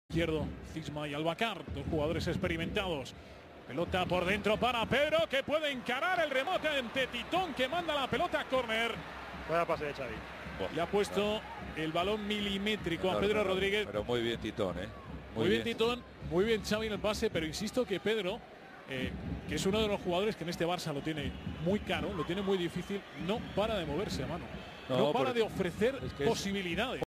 Izquierdo, Cisma y Albacar, dos jugadores experimentados. Pelota por dentro para Pedro, que puede encarar el remate ante Titón, que manda la pelota a córner. Vaya pase de Xavi. Le ha puesto el balón milimétrico a Pedro Rodríguez. Pero muy bien Titón, Muy bien Titón, muy bien Xavi en el pase, pero insisto que Pedro, que es uno de los jugadores que en este Barça lo tiene muy caro, lo tiene muy difícil, no para de moverse a mano. No para de ofrecer posibilidades.